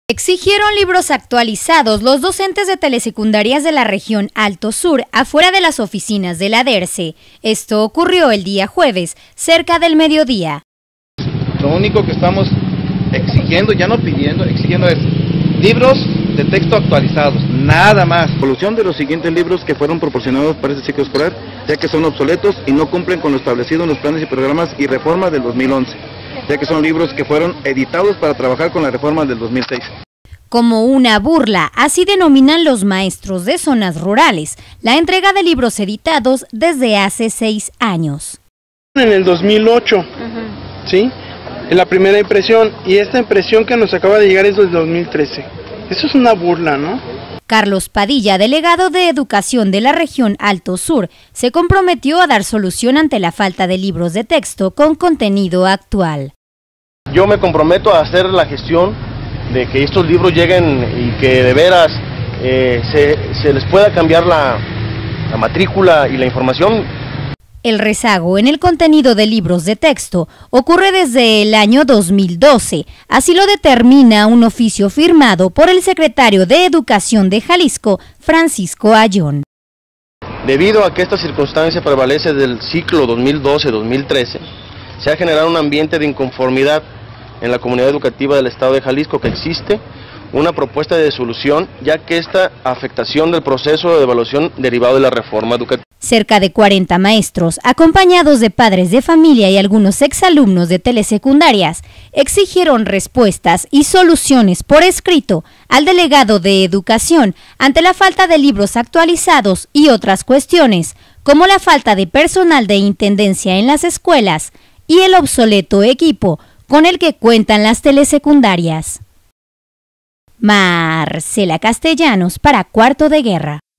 Exigieron libros actualizados los docentes de telesecundarias de la región Alto Sur, afuera de las oficinas de la DERCE. Esto ocurrió el día jueves, cerca del mediodía. Lo único que estamos exigiendo, ya no pidiendo, exigiendo es libros de texto actualizados, nada más. Evolución de los siguientes libros que fueron proporcionados para este ciclo escolar, ya que son obsoletos y no cumplen con lo establecido en los planes y programas y reformas del 2011. Ya que son libros que fueron editados para trabajar con la reforma del 2006. Como una burla, así denominan los maestros de zonas rurales, la entrega de libros editados desde hace 6 años. En el 2008, ¿sí? En la primera impresión, y esta impresión que nos acaba de llegar es del 2013. Eso es una burla, ¿no? Carlos Padilla, delegado de Educación de la región Alto Sur, se comprometió a dar solución ante la falta de libros de texto con contenido actual. Yo me comprometo a hacer la gestión de que estos libros lleguen y que de veras se les pueda cambiar la matrícula y la información. El rezago en el contenido de libros de texto ocurre desde el año 2012, así lo determina un oficio firmado por el secretario de Educación de Jalisco, Francisco Ayón. Debido a que esta circunstancia prevalece del ciclo 2012-2013, se ha generado un ambiente de inconformidad en la comunidad educativa del estado de Jalisco, que existe una propuesta de solución, ya que esta afectación del proceso de evaluación derivado de la reforma educativa. Cerca de 40 maestros, acompañados de padres de familia y algunos exalumnos de telesecundarias, exigieron respuestas y soluciones por escrito al delegado de Educación ante la falta de libros actualizados y otras cuestiones, como la falta de personal de intendencia en las escuelas y el obsoleto equipo con el que cuentan las telesecundarias. Marcela Castellanos para Cuarto de Guerra.